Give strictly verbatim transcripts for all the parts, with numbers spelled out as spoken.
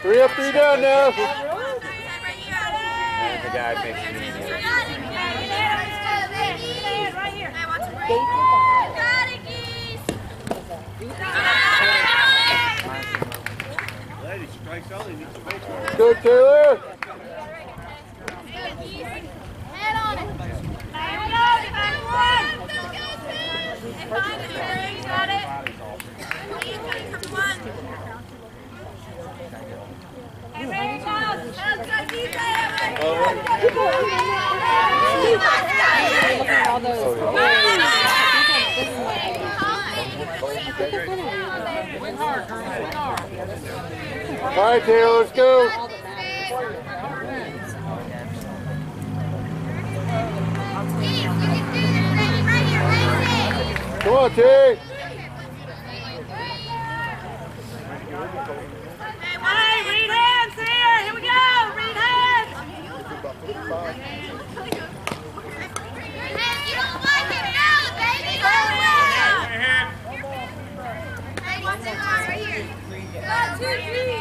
Three up, three down now. And the guy makes it easier. Go, Taylor. Head on it. Got it. Hey, ready, Charles. Charles, go deep there. All those. All right, Taylor, let's go. Come on, T. Hey, read hands here. Here we go. Read hands. You don't like it now, baby. Go now. Hey, what's it on right here? Go, two, three.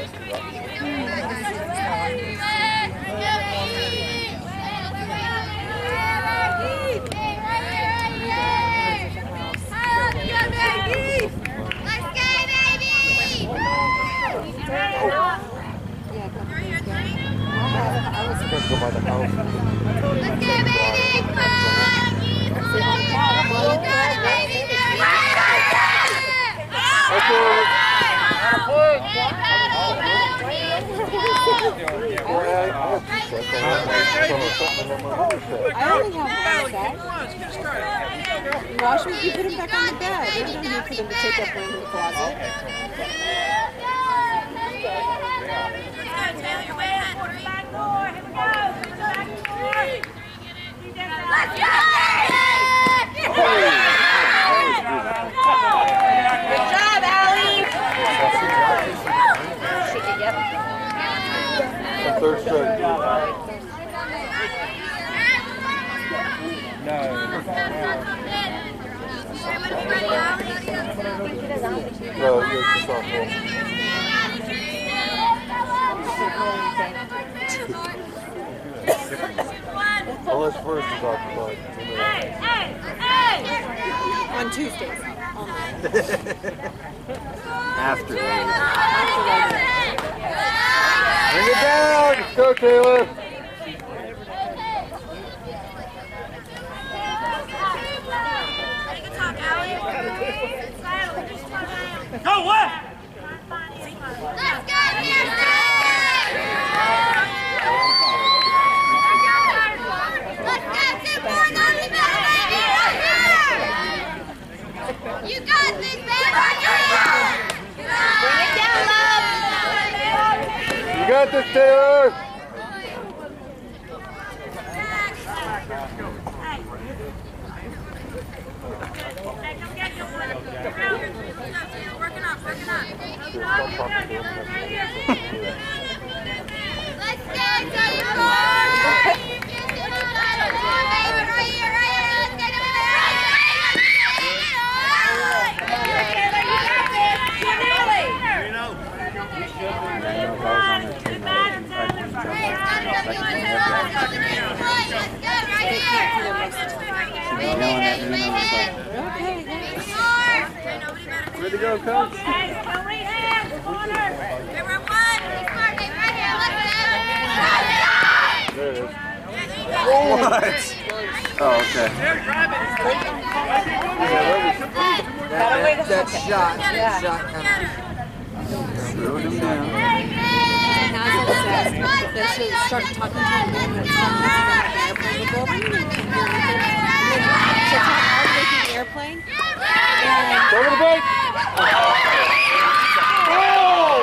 Let's go by the house. Let's go, baby! Come on! You got it, baby! Let's go. I only have one set. Wash them, you put them back on the bed. There's no need for them to take up room in the closet. Let's go! Good job, Allie! Third strike. No. No, you're just softball. Unless first is occupied. Hey, hey, hey! On Tuesdays. After. Bring it down! Let's go, Taylor! Go, what? Let's go, Houston! Let's go, two points on the middle, baby! Right here! You got this, baby! Right here! Bring it down, love! You got this, Taylor! Working up, working up. Let's go, Ready to go, Coach? Hey, three hands, corner. Number one. Right here, let's go. There it is. What? Oh, okay. That, That shot, that shot kind of. Throw him down. Hazel says that she'll start talking to him when it's something on the airplane will go over and you can't hear anything. She'll talk all the way through the airplane. And Over the bike! Oh!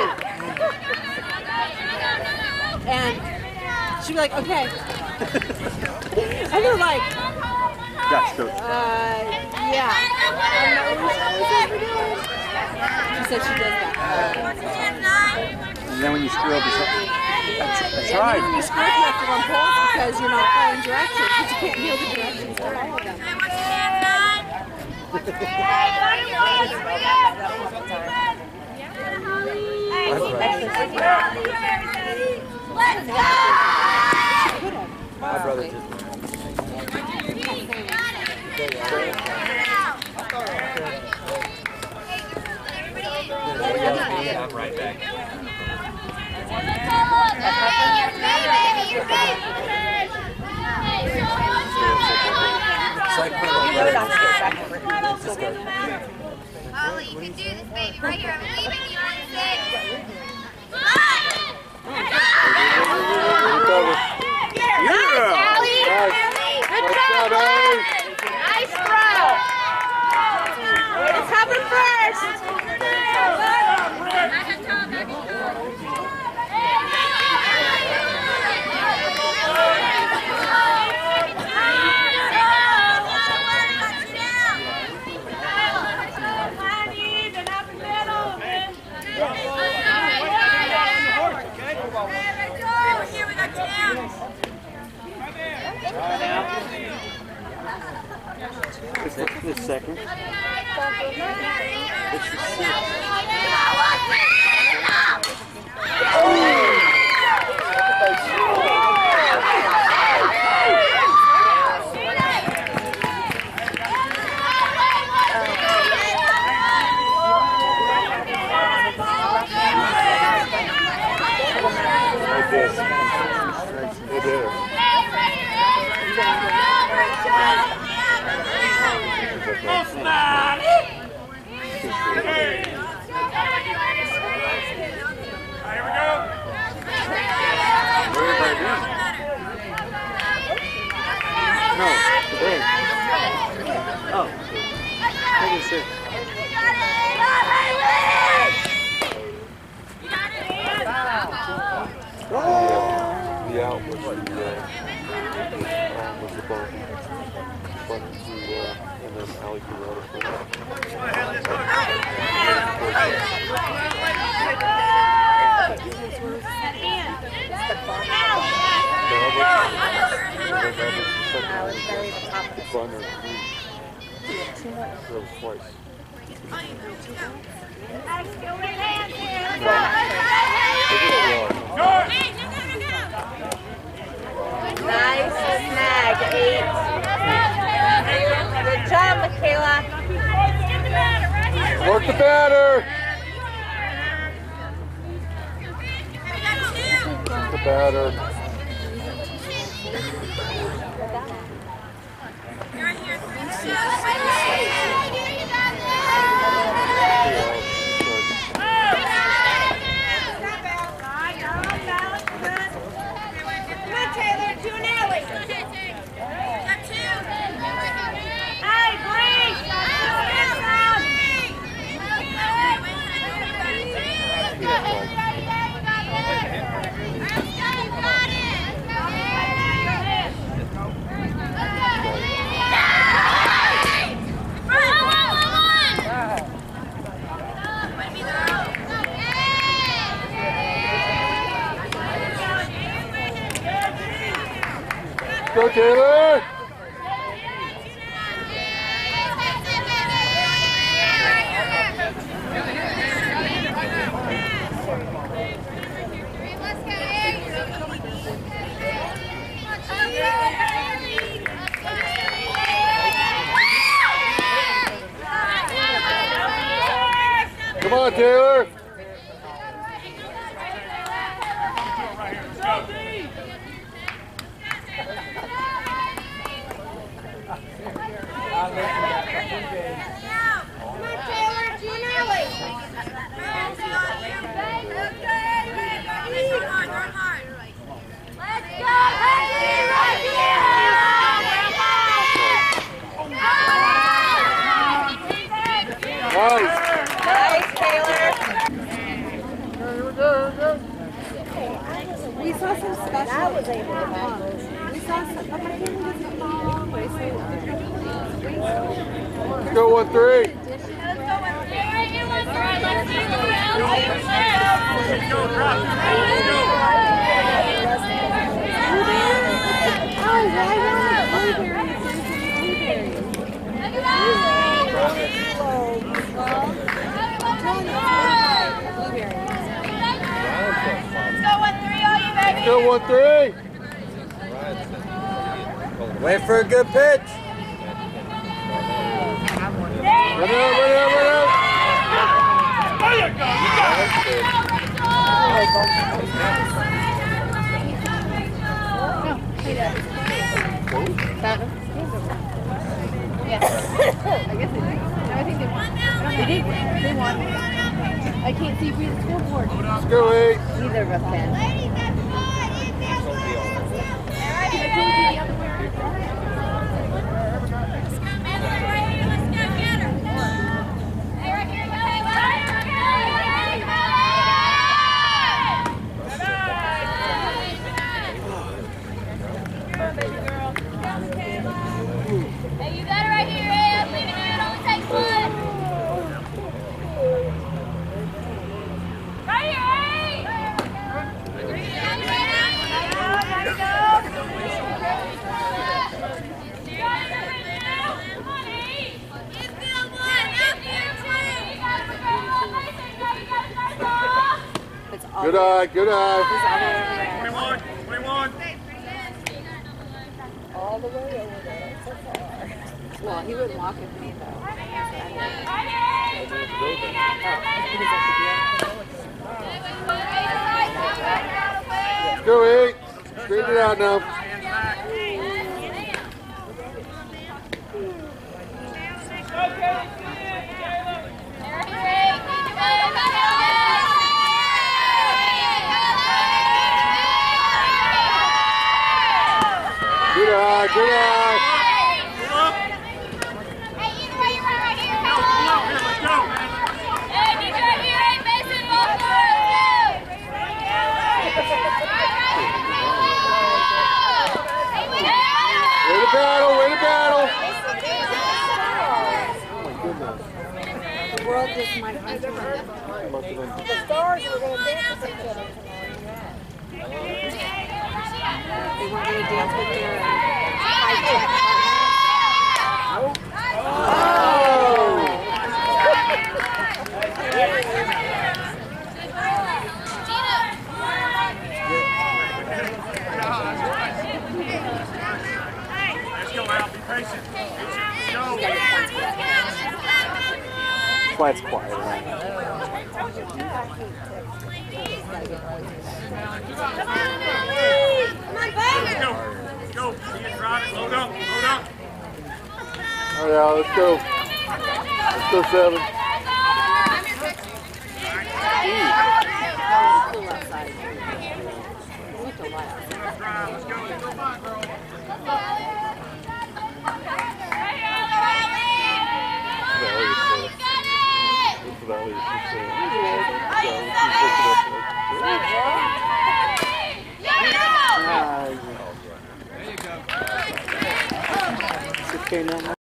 And she'd be like, okay. And they're like, Gotcha, Coach. uh, yeah. She said she does that. And then when you screw up, you say, I, tr I And tried. then when you screw up, you have to run poles because you're not following directions, because you can't hear the directions for all of them. Let's go! My brother just I'm right back. Holly, you can do this, baby. Right here. I'm leaving you on six. Yeah! Allie! Good job, Holly! Nice throw! It's coming first! It's the second. It's the sixth. It is. No, today. Oh. Take a sip. The out was the, uh, was the ball. Button to, uh, and then Allie threw out a twice. Nice snag, eight. Good job, Michaela. Work the batter. Work the batter. Go, Taylor! Come on, Taylor! Nice. Nice, Taylor. We saw some special. That was able to back those. We saw some. But my family doesn't go all the way, so Let's go one three. Oh, why not? Blueberries. one three. Wait for a good pitch. Run out, run out, run out. There you go. You got it. Yeah. I guess they did. No, I think they won. They did. They won. I can't see through the scoreboard. Let's go, eight. Neither of us can. Hey, you got it right here, Ed. Leave it here. It only takes one. Right here, Ed. Good eye, good eye. twenty-one, twenty-one. All the way over there. So far. Well, he wouldn't walk with me though. Let's go, eight. Straighten it out now. Good eye, good eye. Hey, either way, you're right here. Go, go, here, let's go. Hey, keep it right here. Hey, Mason, ball through. Way to battle, way to battle. Oh my goodness. The world just might find Must have been. the stars were going to dance with each other tomorrow. They weren't going to dance with their high check. Let's go, Al. Be patient. Go. That's why it's quiet around here. Let's go. Let's go. See it, drive it. Load up. Load up. All right, Al, let's go. Let's go, seven. Let's go. Let's go back, girl. There you go. six K now.